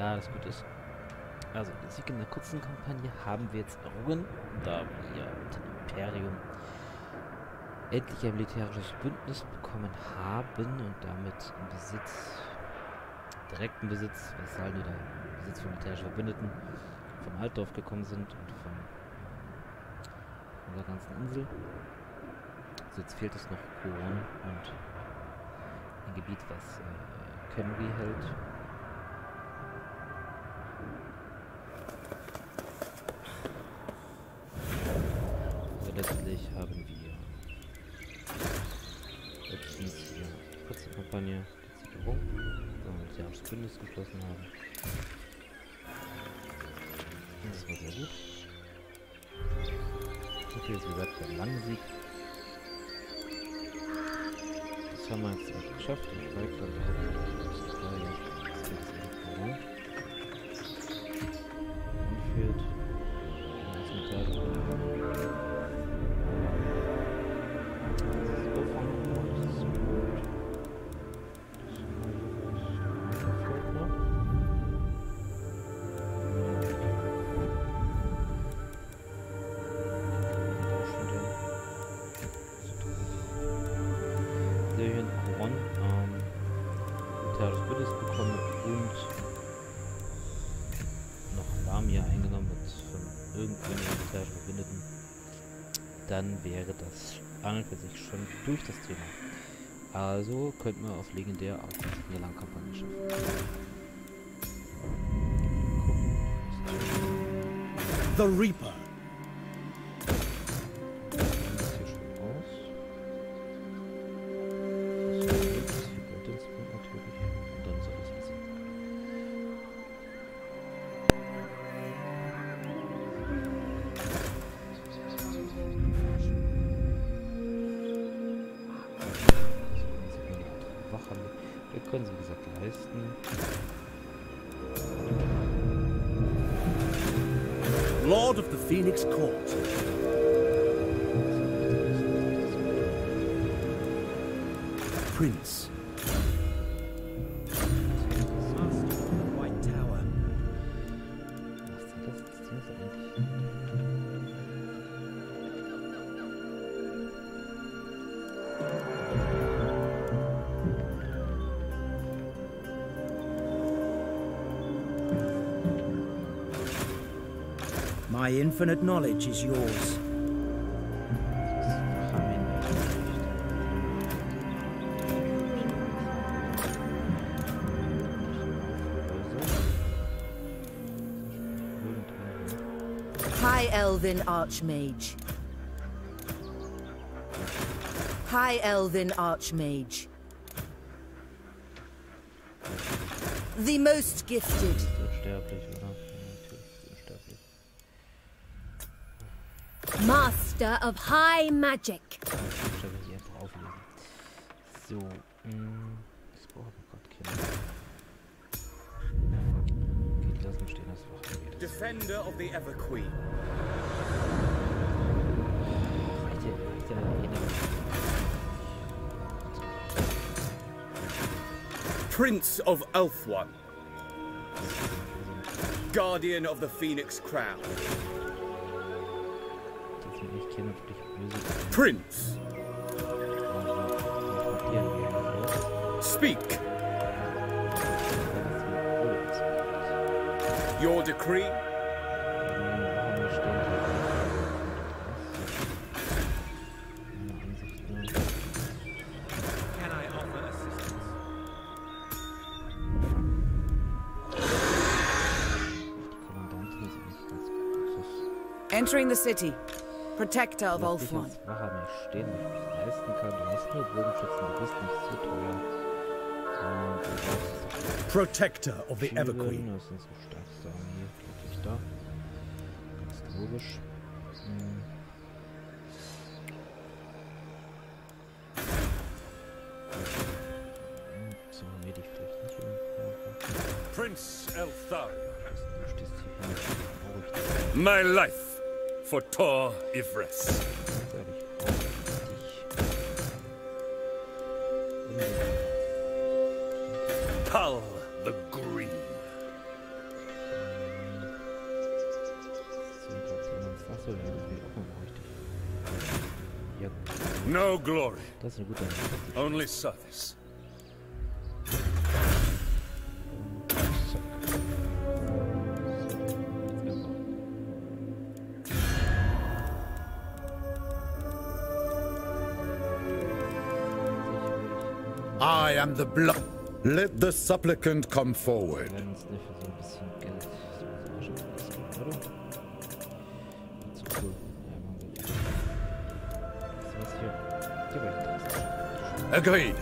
Ja, das gut ist. Also, den Sieg in der kurzen Kampagne haben wir jetzt errungen, da wir mit dem Imperium endlich ein militärisches Bündnis bekommen haben und damit im Besitz, direkten Besitz, Vasallen oder Besitz von militärischen Verbündeten von Altdorf gekommen sind und von der ganzen Insel. Also jetzt fehlt es noch Koron und ein Gebiet, was Kenry hält. Also letztlich haben wir letztens hier kurze Kampagne, die Sicherung, wo wir ein militärisches Bündnis geschlossen haben. Das war sehr gut. Okay, jetzt wie gesagt der lange Sieg. Das haben wir jetzt auch geschafft. Ich weiß, glaube anführt. bekommen und noch Lamia eingenommen wird von irgendeinem militärischen Verbündeten, dann wäre das an und für sich schon durch das Thema. Also könnten wir auf legendär auch eine Langkampagne schaffen. The Reaper. Wir können sie, wie gesagt, leisten. Lord of the Phoenix Court. Prince. White Tower. My infinite knowledge is yours. High Elven Archmage. High Elven Archmage. The most gifted. Master of High Magic. So, das brauchen wir gerade kennen. Okay, die lassen stehen, das Wachen. Defender of the Ever Queen. Prince of Ulthuan. Guardian of the Phoenix Crown. Prince. Speak. Your decree. Can I offer assistance? Entering the city. Protector of Ulthuan. Stehen, wenn ich es leisten kann. Du hast nur Bogenschützen, du bist nicht so teuer. Protector of the Ever Queen. Das sind so starkste Armee, glücklich da. Ganz logisch. So, nee, die vielleicht nicht irgendwo. Prince Eltharion. Du stehst hier hin. My life for Tor Ivres. Tal the Green. No glory, Das ist eine gute Antwort. only service. I am the blood. Let the supplicant come forward. Wir werden uns nicht für so ein bisschen Geld so schon oder? Zu cool. Ja, machen wir nicht. Was hier? Hier war ich Agreed.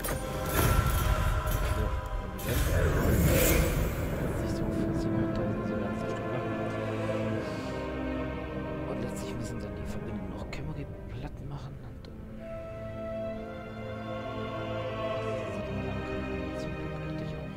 Sich so für 700.000 so ganz Stück machen. Und letztlich müssen dann die Verbindungen noch Kämmerie platt machen und dann. Zum Glück eigentlich auch.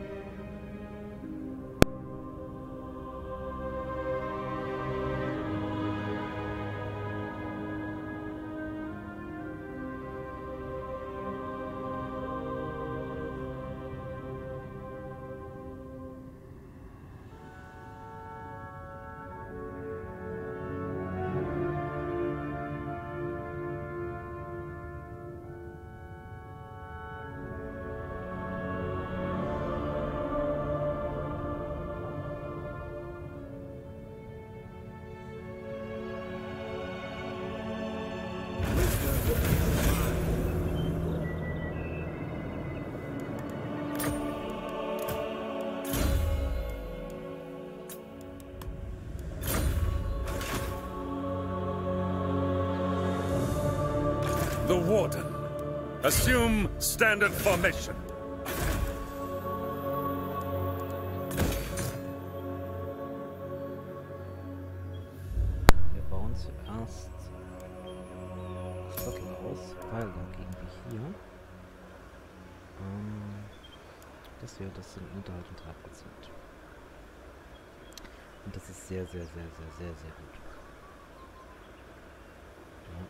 The Warden. Assume standard formation. Wir bauen zuerst das Sattel aus, weil dann gehen wir hier. Das hier, das sind Unterhalt und Treibprozent. Und das ist sehr, sehr, sehr, sehr, sehr, sehr gut. Ja.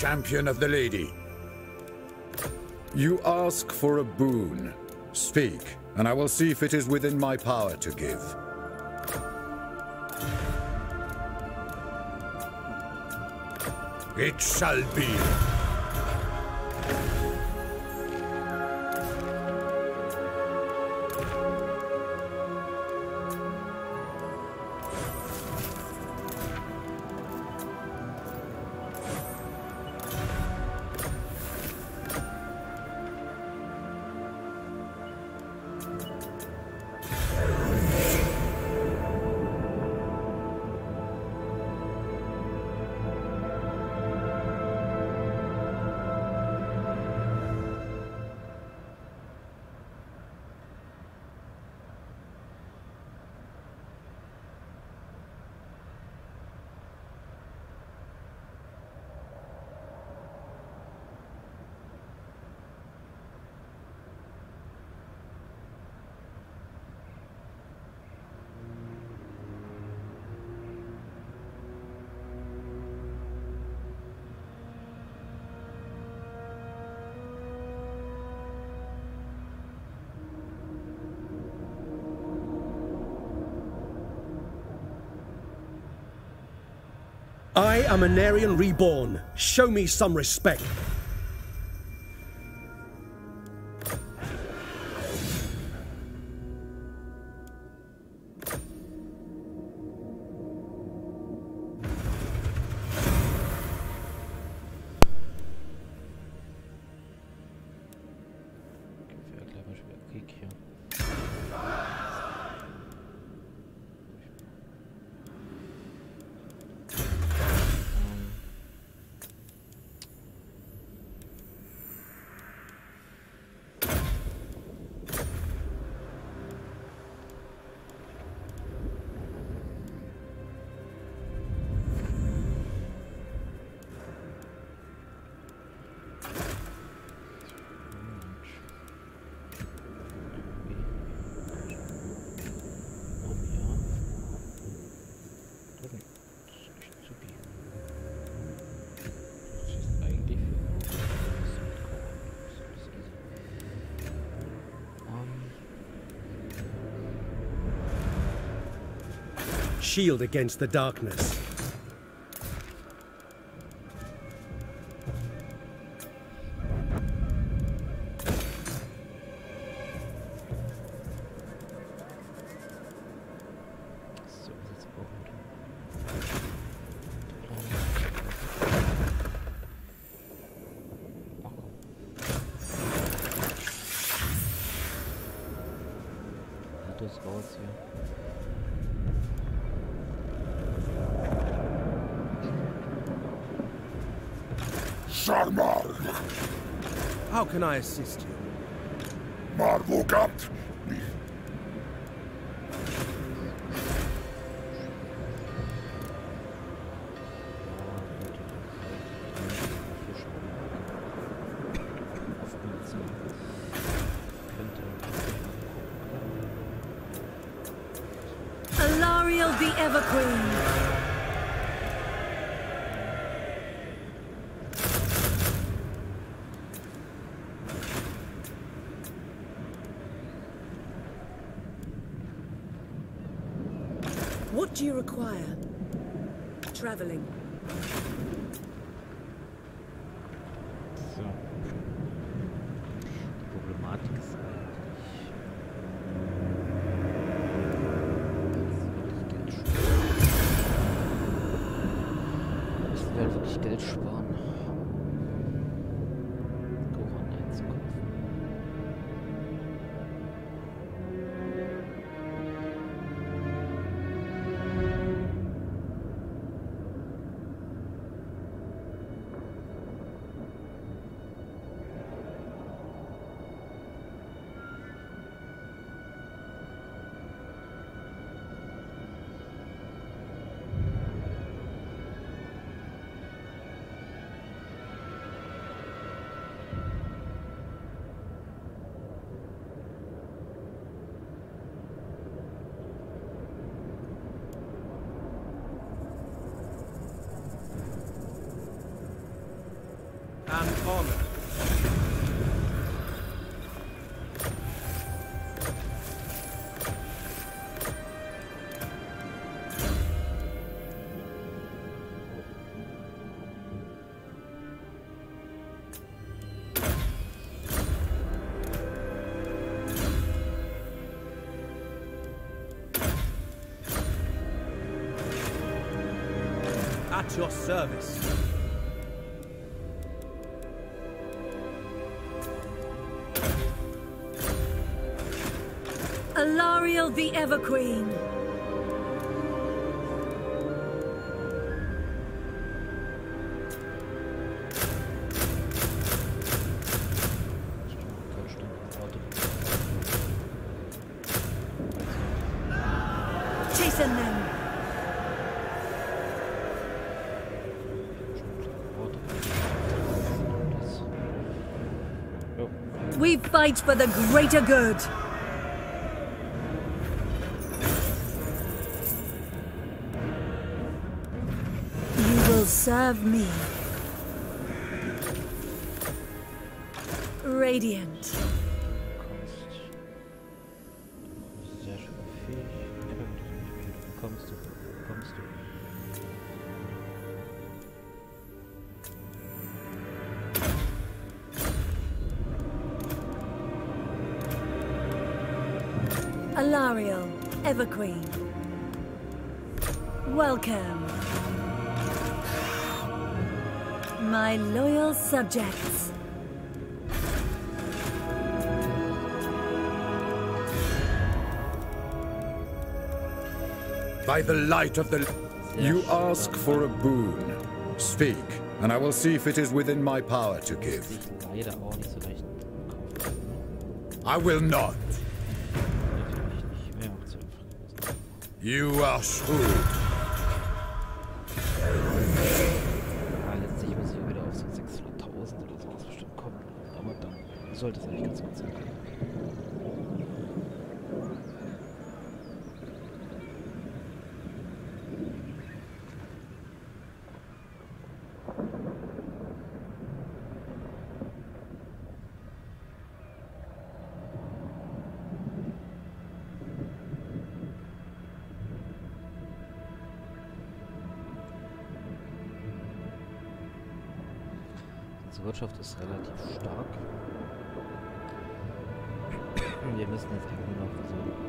champion of the lady. You ask for a boon. Speak, and I will see if it is within my power to give. It shall be. I am Anarian reborn. Show me some respect. Shield against the darkness. Das raus hier. Sharmar! How can I assist you? Marvogat! Alariel the Everqueen. What do you require? Traveling. So. Die Problematik ist eigentlich wirklich Geld sparen. Goran einzukaufen. honor. At your service. Alariel the Everqueen. Chasten them. We fight for the greater good. You will serve me. Radiant. Sehr schön fähig. Kommst du. Alariel, Everqueen. Welcome. My loyal subjects. By the light of the... You ask for a boon. Speak, and I will see if it is within my power to give. Leider auch nicht so leicht kaufen. I will not. Nicht mehr zu einfach. You are shrewd. Letztlich muss ich wieder auf so 600.000 oder sowas bestimmt kommen. Aber dann sollte es eigentlich ganz gut sein. Unsere Wirtschaft ist relativ stark. Wir müssen jetzt eigentlich nur noch so.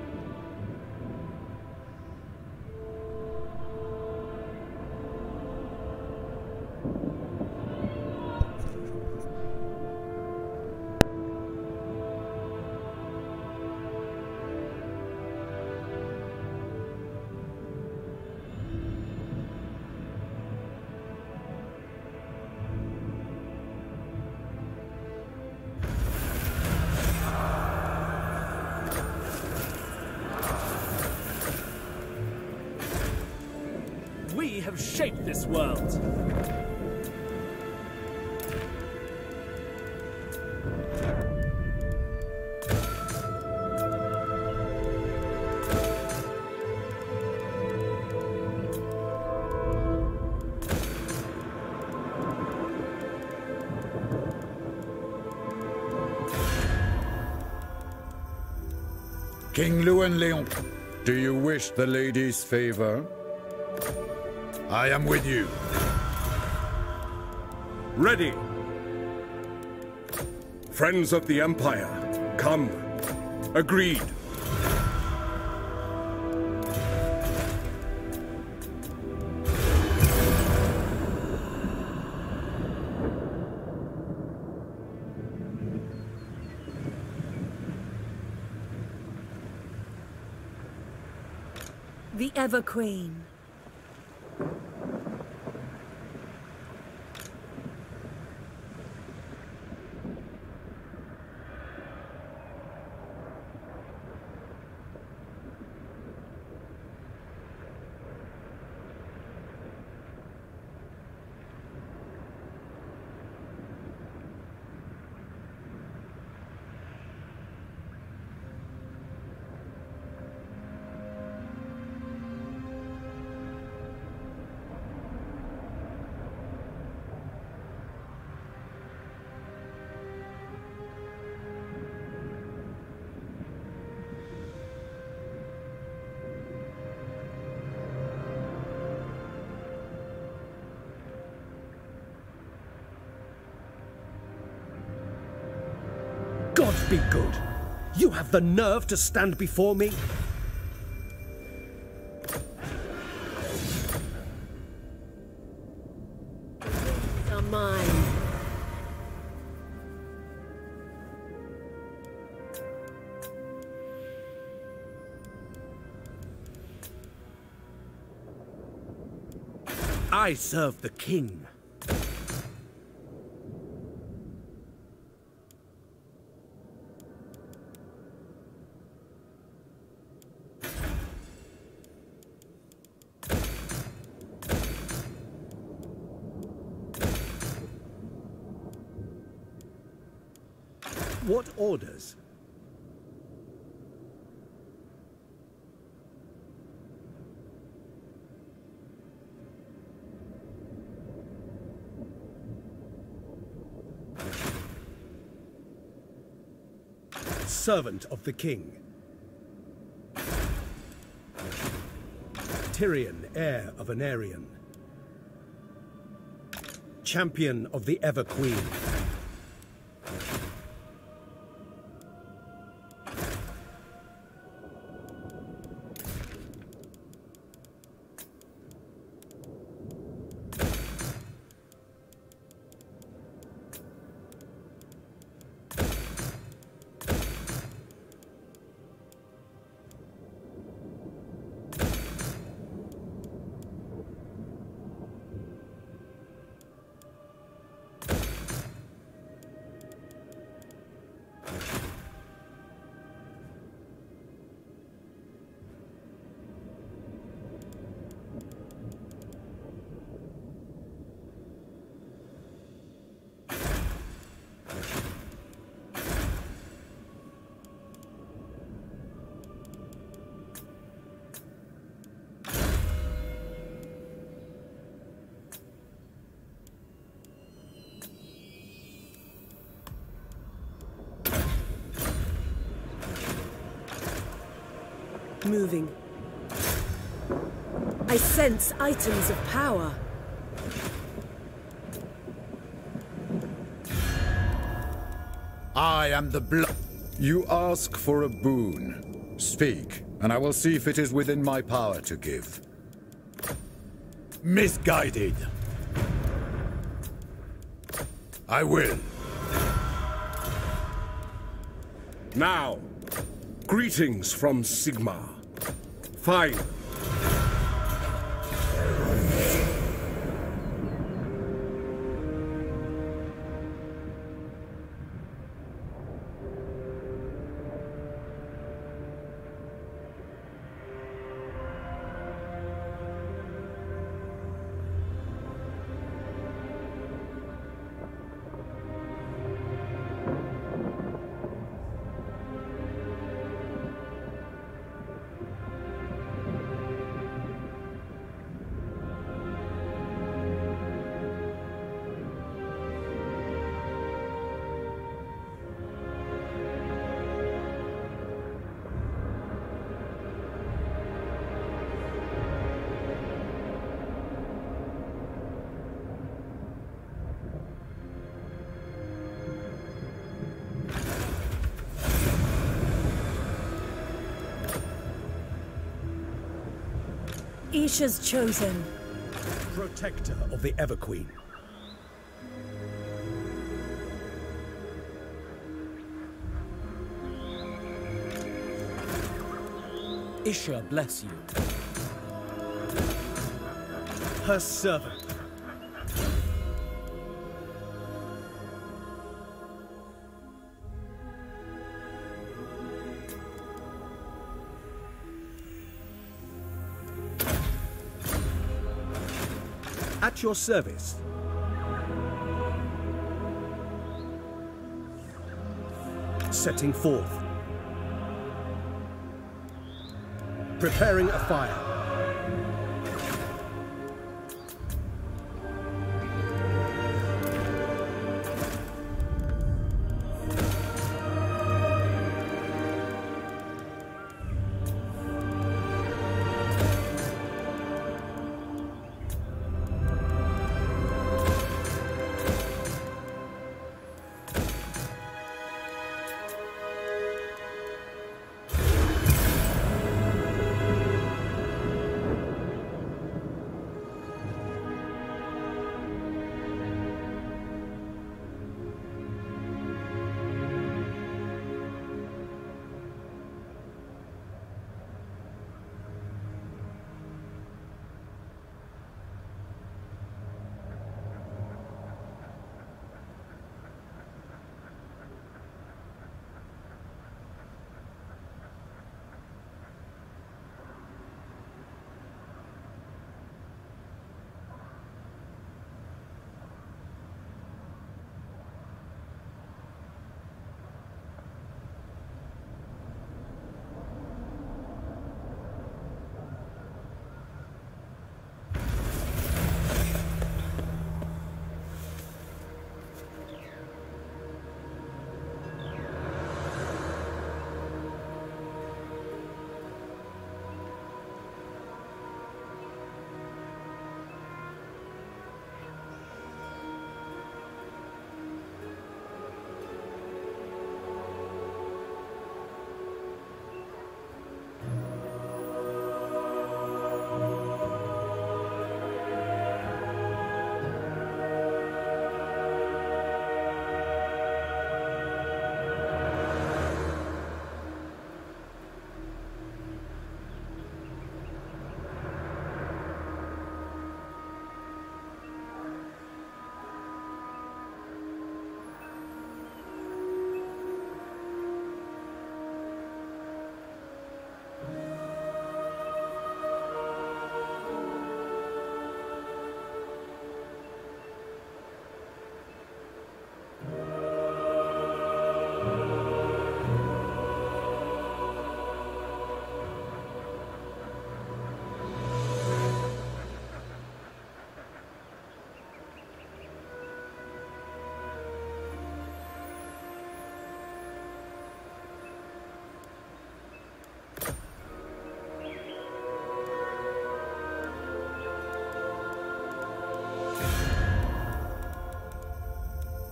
We have shaped this world. King Luenleon, do you wish the lady's favor? I am with you. Ready. Friends of the Empire, come. Agreed. The Everqueen. God be good! You have the nerve to stand before me? Are mine. I serve the king. What orders? Servant of the king. Tyrion, heir of Anarion. Champion of the Ever Queen. Moving. I sense items of power. I am the blood. You ask for a boon. Speak, and I will see if it is within my power to give. Misguided. I will. Now, greetings from Sigmar. Fine. Isha's chosen. Protector of the Ever Queen. Isha bless you. Her servant. At your service. Setting forth. Preparing a fire.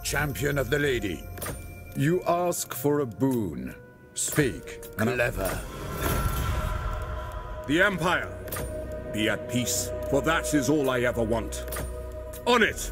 champion of the lady. You ask for a boon. Speak. Clever. The Empire, be at peace, for that is all I ever want. On it!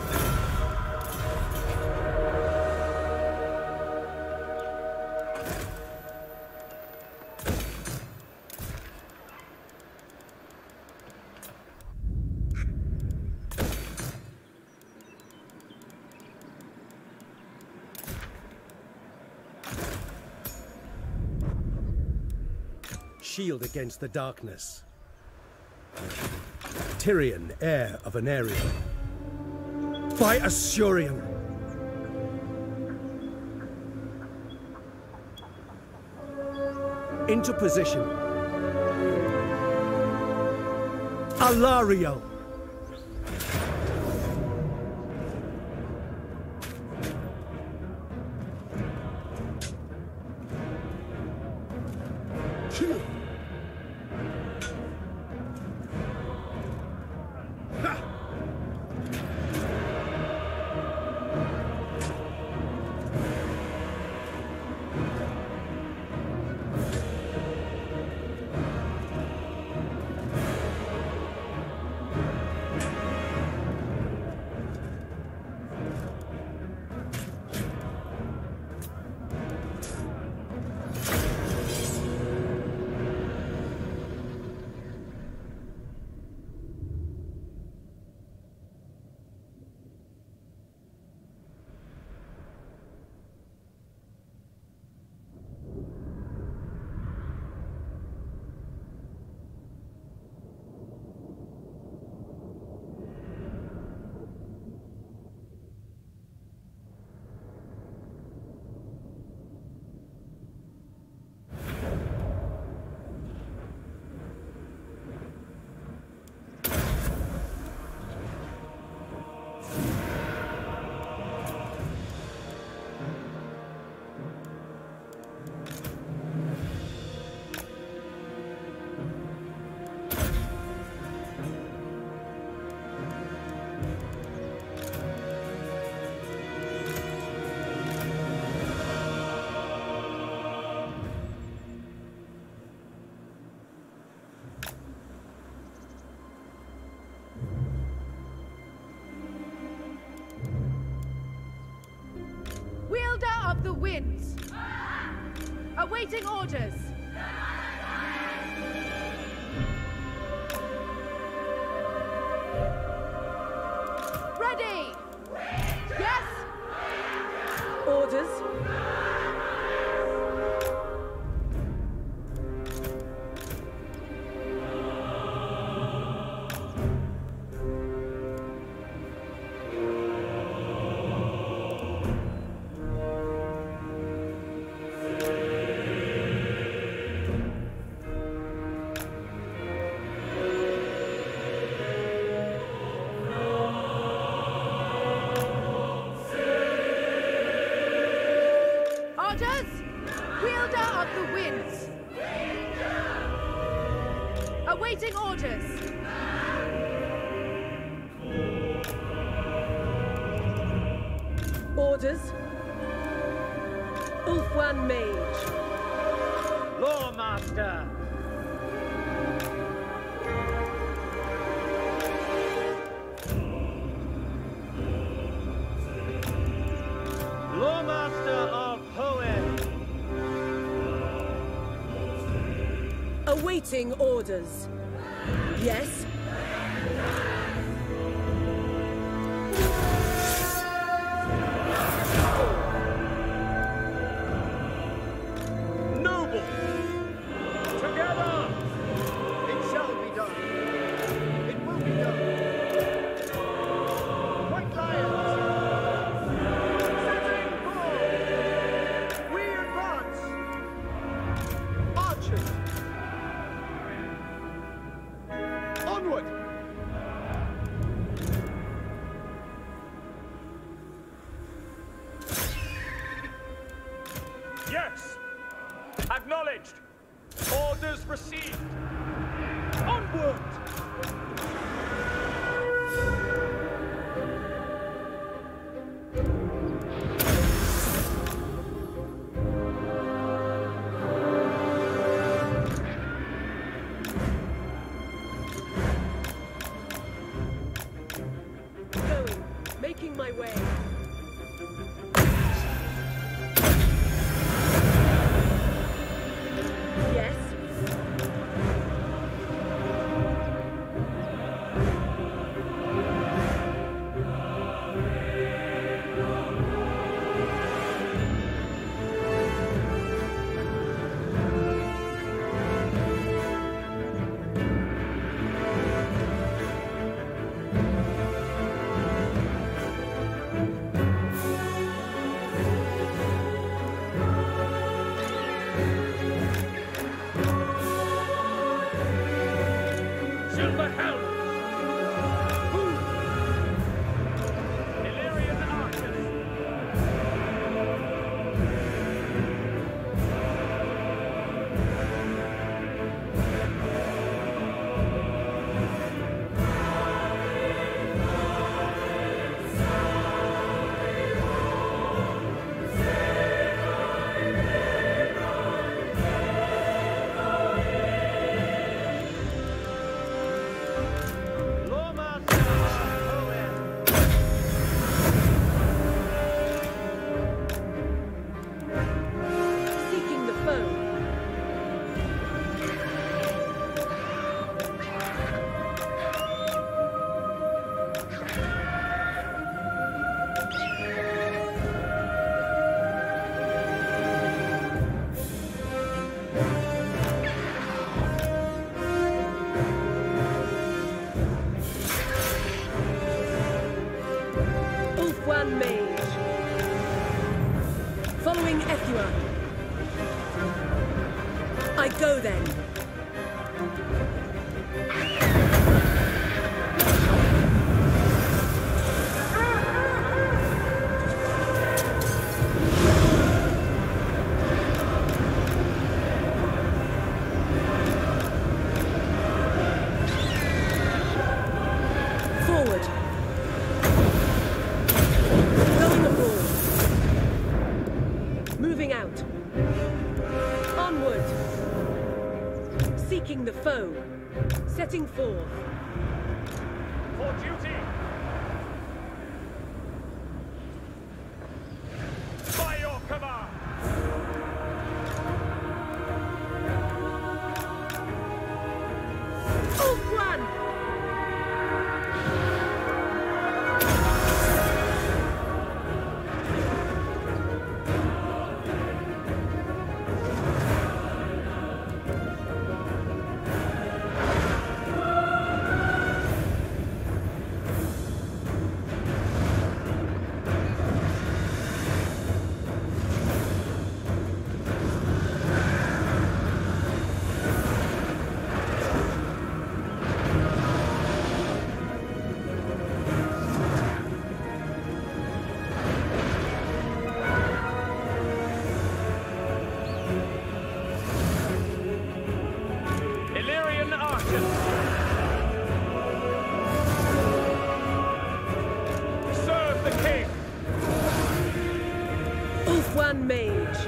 Shield against the darkness. Tyrion, heir of Anarion. By Asurion! Into position. Alario! Of the winds. Awaiting orders. Ready. Yes. Orders. Awaiting orders. Orders. Ulfwan Mage. Lawmaster. Lawmaster of Hoenn. Awaiting orders. Yes. Noble! Together! It shall be done. It will be done. White Lions! Setting forth! We advance! Archers! Onward! Yes! Acknowledged! Orders received! Onward! Equa. I go then. The foe, setting forth. For duty! By your command! Ulfwan! Ulfwan Mage.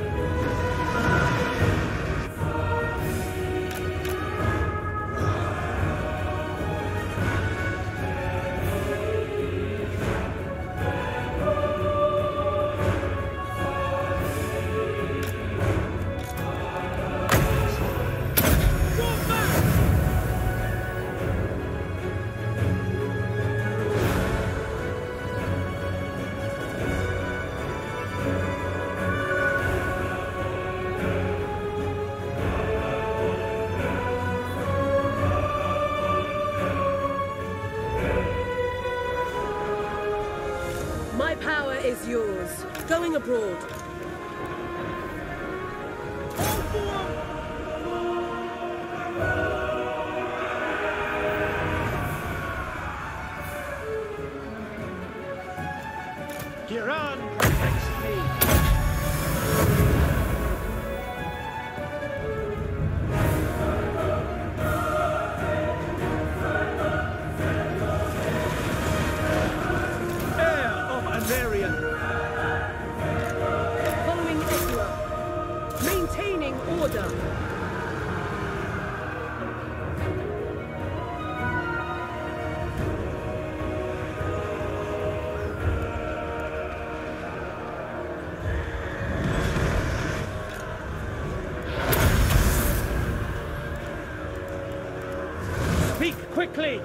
My power is yours. Going abroad. Kiran protects me. Following Equa. Maintaining order. Speak quickly!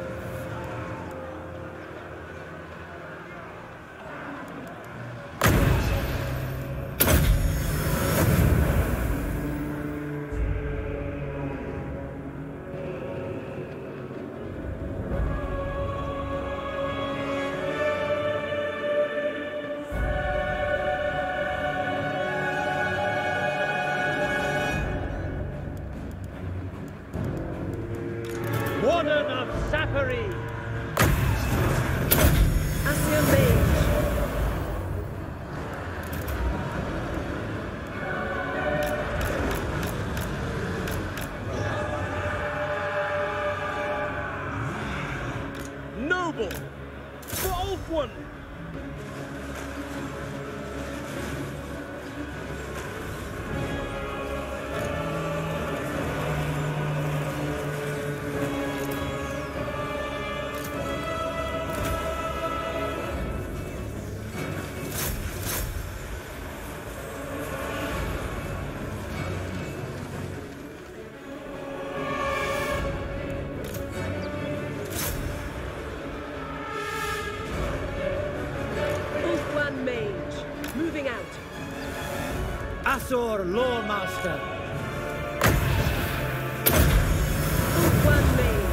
Warden of Sapphire! Asir Mage. Noble! For Ulfwan! Ulfwan Mage. Moving out. Asor Lawmaster! Ulfwan Mage.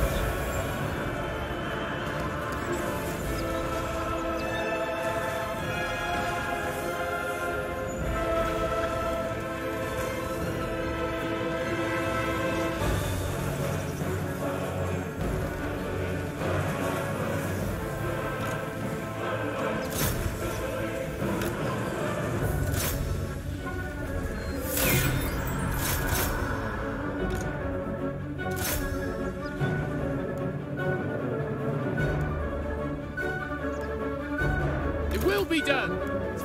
be done!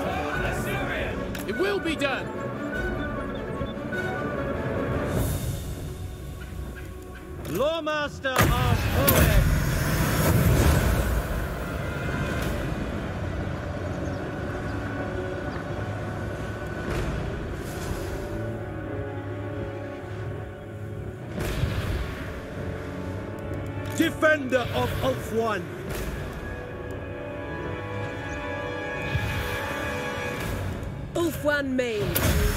It will be done! Lawmaster Arpoed! Defender of Ulthuan! Ulthuan Main.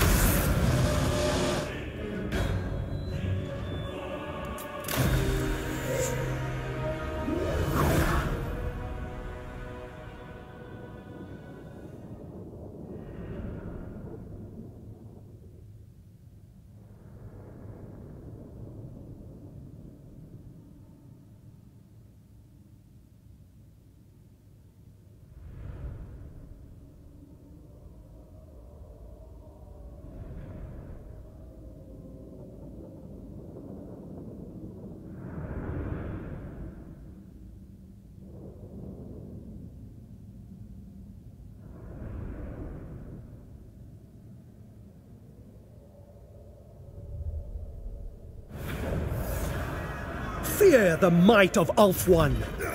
Fear the might of Ulthuan!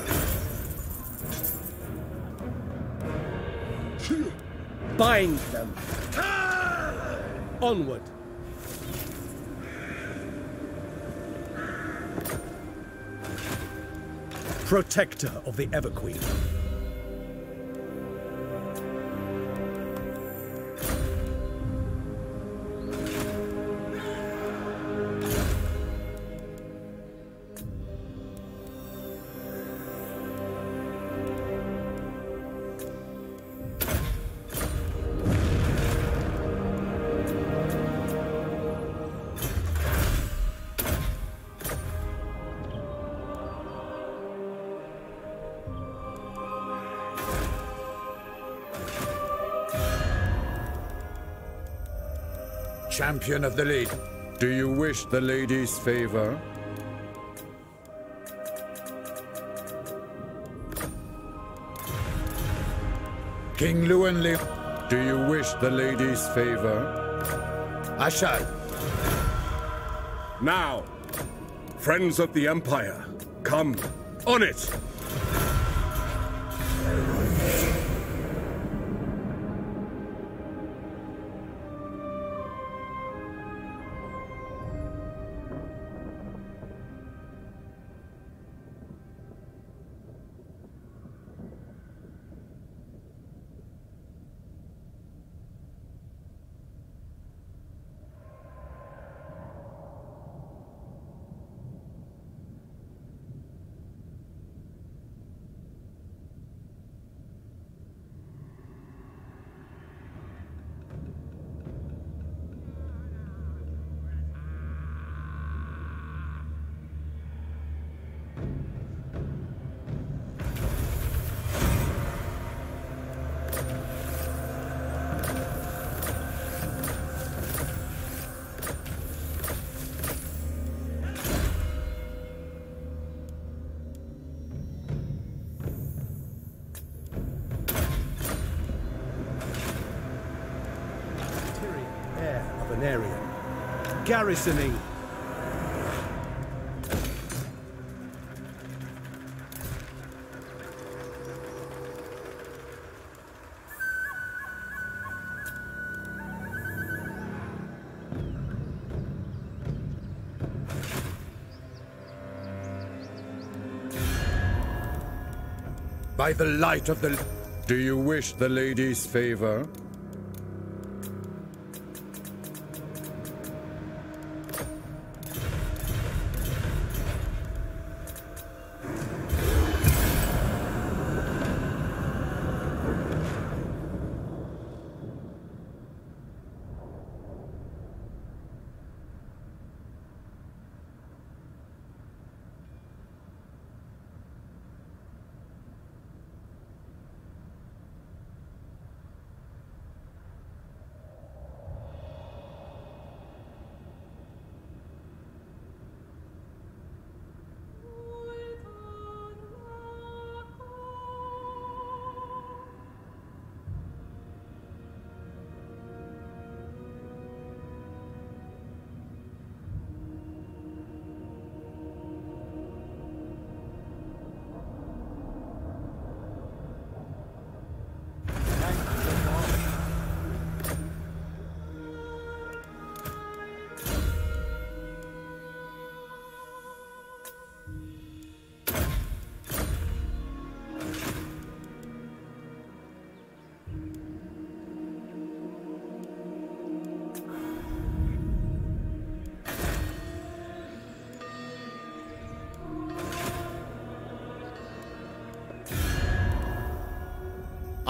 Bind them! Onward! Protector of the Everqueen. Champion of the Lady, do you wish the lady's favor? King Llewellyn, do you wish the lady's favor? I shall. Now, friends of the Empire, come, on it! Garrisoning. By the light of the... Do you wish the lady's favor?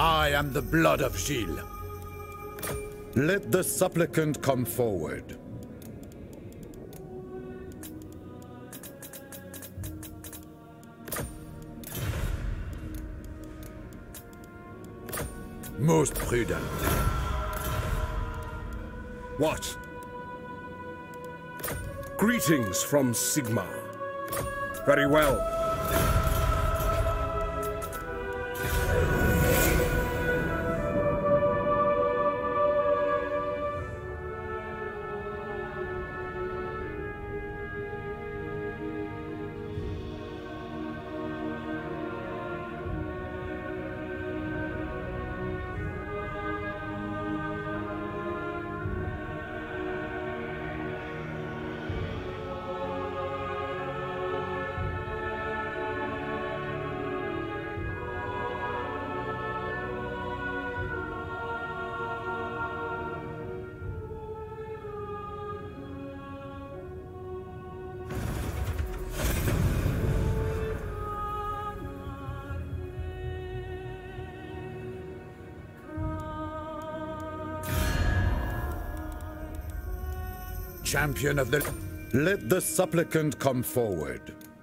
I am the blood of Gilles. Let the supplicant come forward. Most prudent. What? Greetings from Sigmar. Very well. Champion of the... Let the supplicant come forward.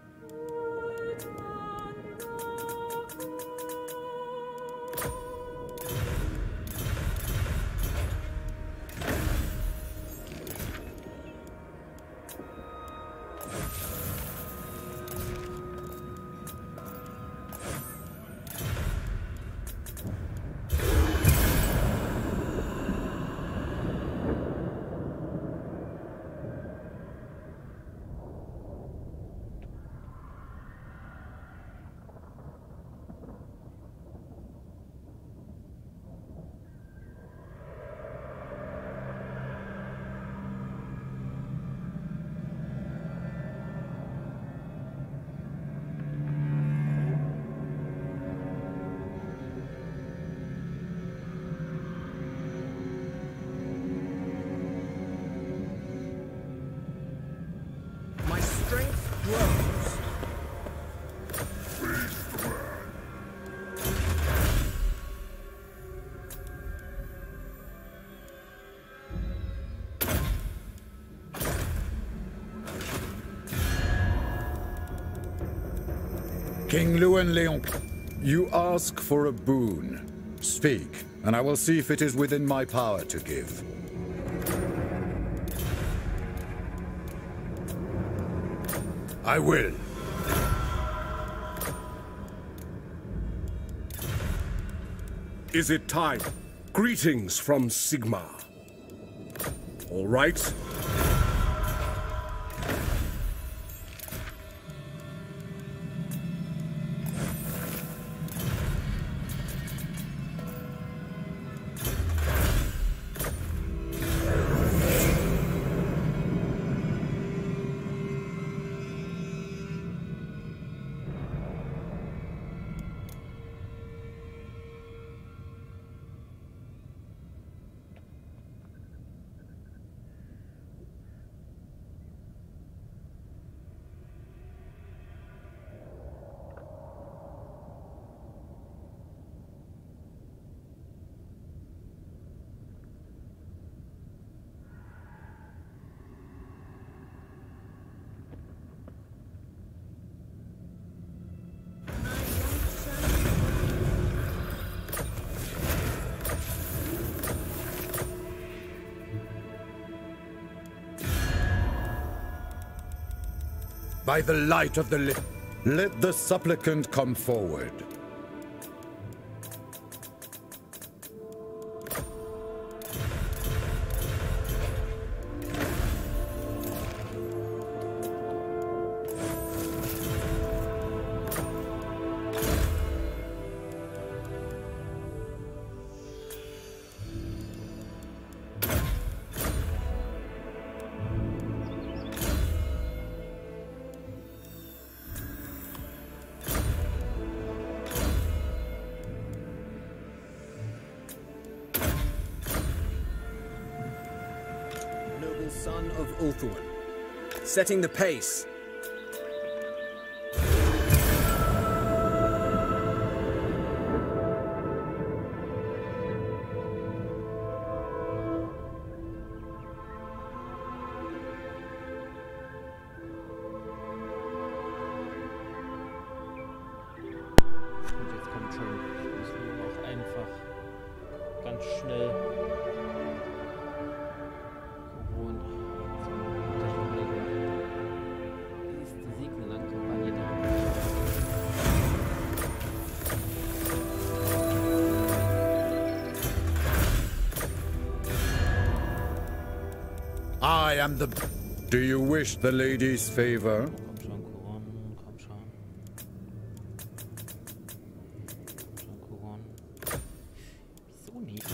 King Louis-Leon, you ask for a boon. Speak, and I will see if it is within my power to give. I will. Is it time? Greetings from Sigmar. All right. By the light of the let the supplicant come forward. Son of Ulthuan, setting the pace. I am the... Do you wish the lady's favor? Komm schon, Koron, komm schon. Komm schon, Koron. Wieso nicht?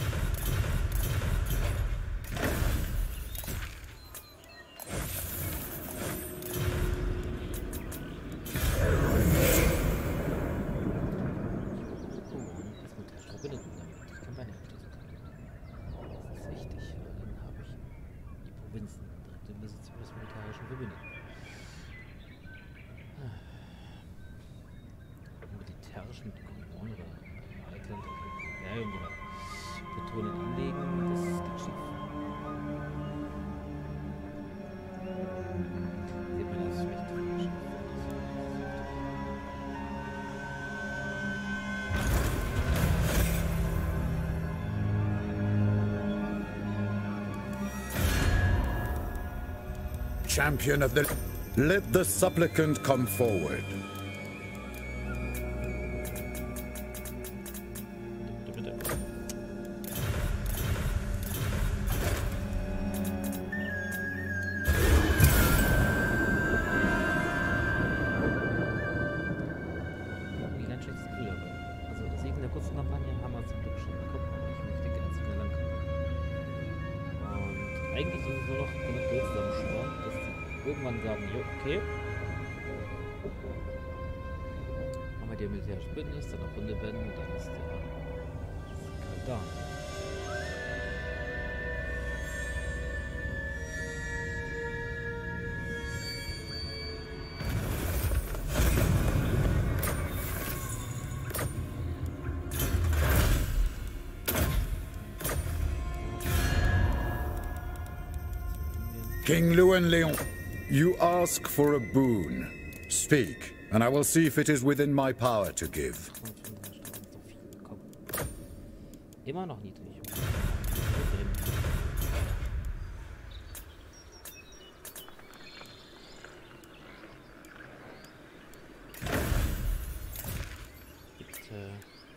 Militärischen Koron oder Altland Imperium oder Patronen anlegen, das geht schief. Sieht man das schlecht. Champion of the... Let the supplicant come forward. Eigentlich ist es nur noch genug Geld zusammensparen, dass sie irgendwann sagen, jo, okay. Haben wir die militärische Bündnis, dann noch Runde wenden und dann ist der Sieg da. King Luenleon, you ask for a boon. Speak, and I will see if it is within my power to give. Immer noch niedrig. Bitte.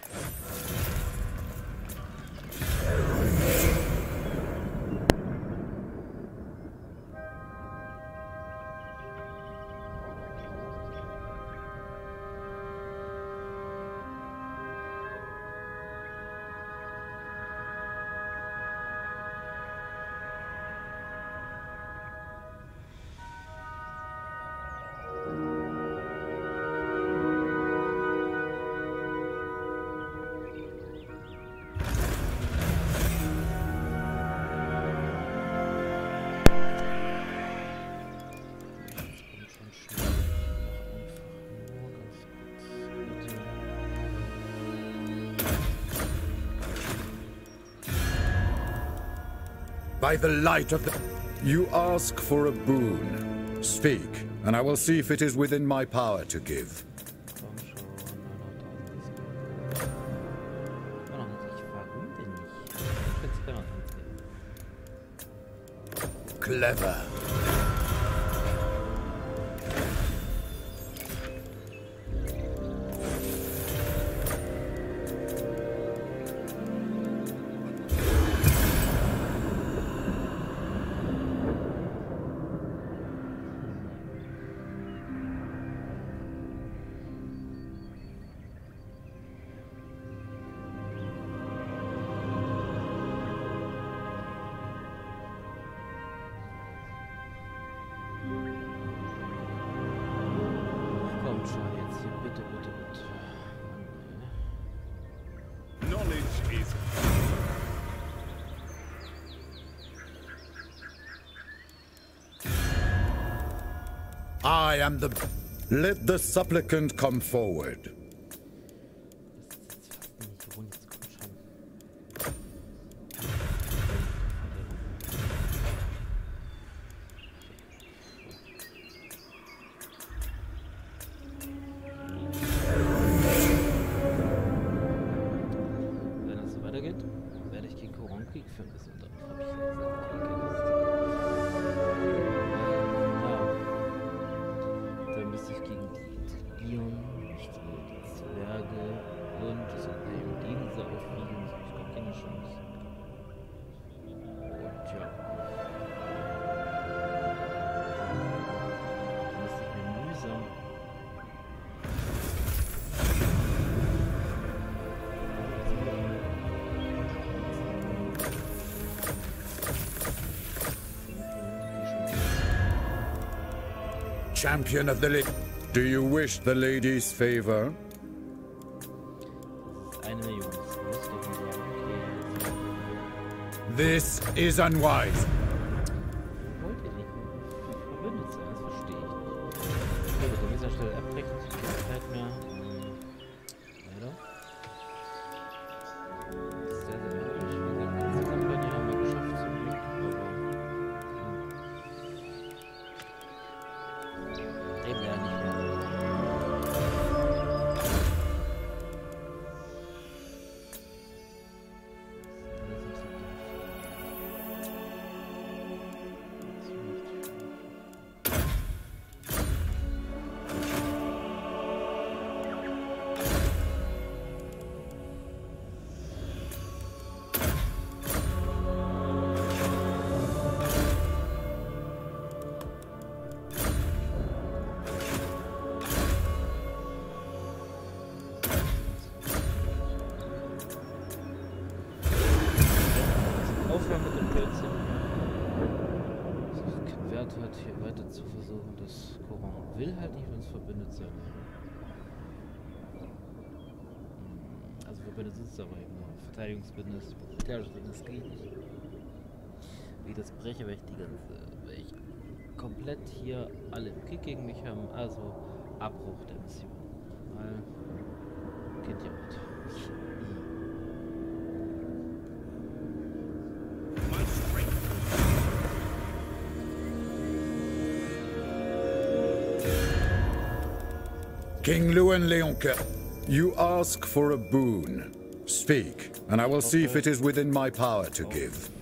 By the light of the... You ask for a boon. Speak, and I will see if it is within my power to give. Clever. I am the... Let the supplicant come forward. Wenn es so weitergeht, werde ich gegen Koron Krieg führen müssen. Dann habe ich da müsste ich gegen die Leon nicht champion of the league. Do you wish the lady's favor? Eine Million. Das muss doch mal sagen. Okay. This is unwise. Wollt ihr nicht verbündet sein? Das verstehe ich nicht. Okay, gut, an dieser Stelle abbrechen. Keine Zeit mehr. Weiter. Sehr, sehr logisch. Wie gesagt, diese Kampagne haben wir geschafft zum Glück. Aber eben ja nicht mehr. Aufhören mit dem Blödsinn. Kein Wert hat, hier weiter zu versuchen. Das Koran will halt nicht mit uns verbündet sein. Also verbündet ist es aber eben nur. Verteidigungsbündnis, militärisches Bündnis geht nicht. Wie das breche, weil ich komplett hier alle im Krieg gegen mich haben. Also Abbruch der Mission. Weil kennt ihr was. King Luan Leonca, you ask for a boon. Speak, and I will see if it is within my power to give.